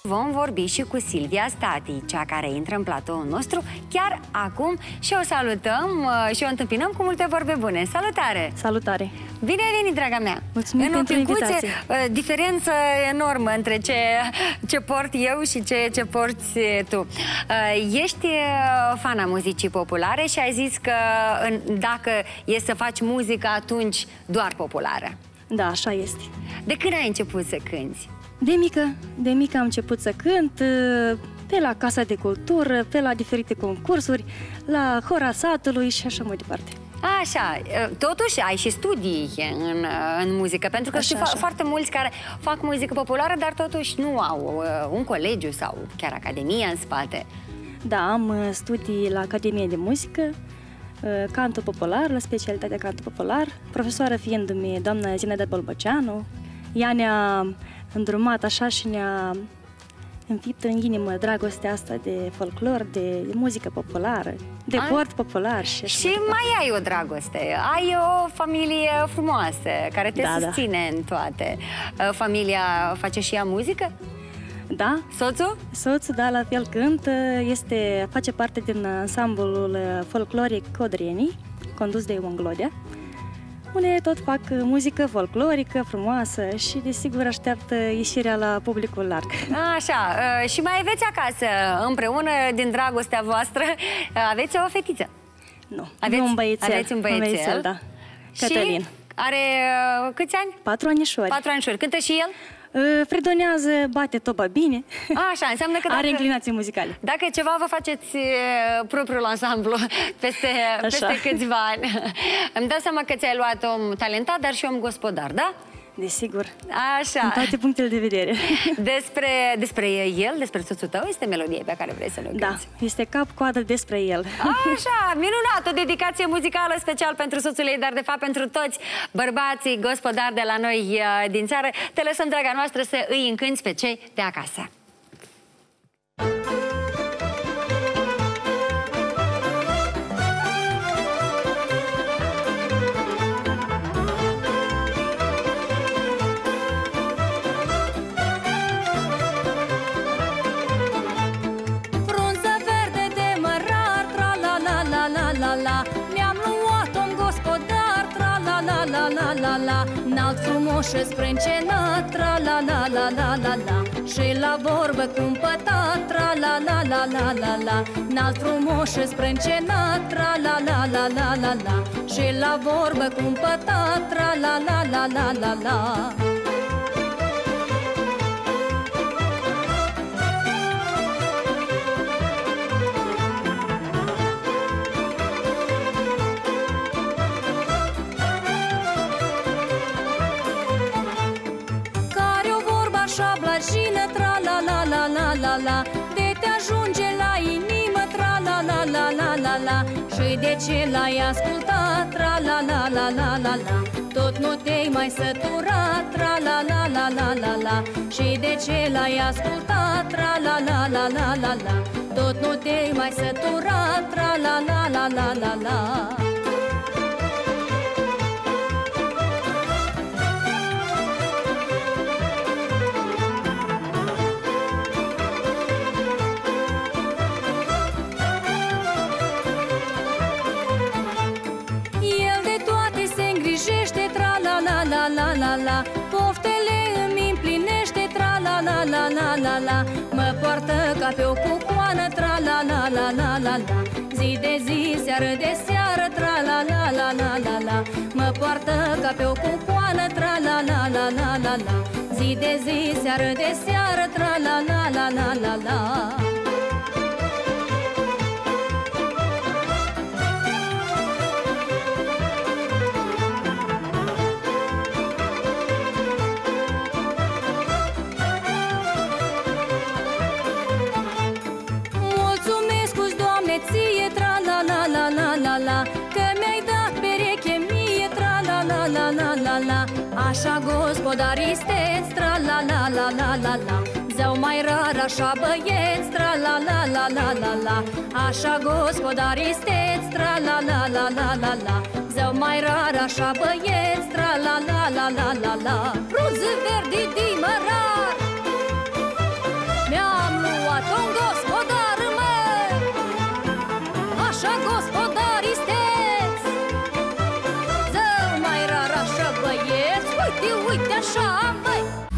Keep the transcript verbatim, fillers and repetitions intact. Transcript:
Vom vorbi și cu Silvia Stati, cea care intră în platoul nostru chiar acum și o salutăm și o întâmpinăm cu multe vorbe bune. Salutare! Salutare! Bine ai venit, draga mea! Mulțumim pentru invitație! Diferență enormă între ce, ce port eu și ce, ce porți tu. Ești fana muzicii populare și ai zis că dacă e să faci muzică, atunci doar populară. Da, așa este. De când ai început să cânti? De mică, de mică am început să cânt, pe la Casa de Cultură, pe la diferite concursuri, la Hora Satului și așa mai departe. Așa, totuși ai și studii în, în muzică, pentru că știu foarte mulți care fac muzică populară, dar totuși nu au un colegiu sau chiar academia în spate. Da, am studii la Academie de Muzică, canto popular, la specialitatea canto popular, profesoară fiindu-mi doamna Zineda Bolbăceanu. Ea ne-a îndrumat așa și ne-a înfipt în inimă dragostea asta de folclor, de muzică populară, de A? port popular. Și, și mai, mai ai o dragoste, ai o familie frumoasă care te da, susține da. în toate. Familia face și ea muzică? Da. Soțul? Soțul, da, la fel cântă, este, face parte din ansamblul folcloric Codrenii, condus de Ion Glodea, unde tot fac muzică folclorică, frumoasă și, desigur, așteaptă ieșirea la publicul larg. Așa, și mai aveți acasă, împreună, din dragostea voastră, aveți o fetiță? Nu, aveți, un băiețel. Aveți un băiețel, un băiețel da. Cătălin. Și are câți ani? Patru anișori. Patru anișori. Cântă și el? Fredonează, bate toba bine. Așa, înseamnă că dacă, are inclinații muzicale. Dacă ceva, vă faceți propriul ansamblu peste, peste câțiva ani. Îmi dau seama că ți-ai luat om talentat, dar și om gospodar, da? Desigur. Așa. În toate punctele de vedere. Despre, despre el, despre soțul tău, este melodie pe care vrei să o cânti. Da, este cap-coadă despre el. Așa, minunat! O dedicație muzicală special pentru soțul ei, dar de fapt pentru toți bărbații gospodari de la noi din țară. Te lăsăm, draga noastră, să îi încânți pe cei de acasă. N-alt frumos și sprâncenat, tra-la-la-la-la-la-la, și la vorbă cumpătat, tra-la-la-la-la-la-la. N-alt frumos și sprâncenat, tra-la-la-la-la-la-la, și la vorbă cumpătat, tra-la-la-la-la-la-la. Tra-la-la-la-la-la-la, de te ajunge la inimă, tra-la-la-la-la-la-la, și de ce l-ai ascultat, tra-la-la-la-la-la-la, tot nu te-ai mai săturat, tra-la-la-la-la-la-la, și de ce l-ai ascultat, tra-la-la-la-la-la-la, tot nu te-ai mai săturat, tra-la-la-la-la-la-la. Tra-la-la-la-la-la, poftele îmi împlinește, tra-la-la-la-la-la-la, mă poartă ca pe o cucoană, tra-la-la-la-la-la-la, zi de zi, seară de seară, tra-la-la-la-la-la-la, mă poartă ca pe o cucoană, tra-la-la-la-la-la-la, zi de zi, seară de seară, tra-la-la-la-la-la-la. Că mi-ai dat pereche mie, tra-la-la-la-la-la-la, așa gospodari isteți, tra-la-la-la-la-la-la, zău mai rar așa băieți, tra-la-la-la-la-la-la, așa gospodari isteți, tra-la-la-la-la-la-la, zău mai rar așa băieți, tra-la-la-la-la-la-la. Frunză verde din mărar, mi-a uite așa, măi.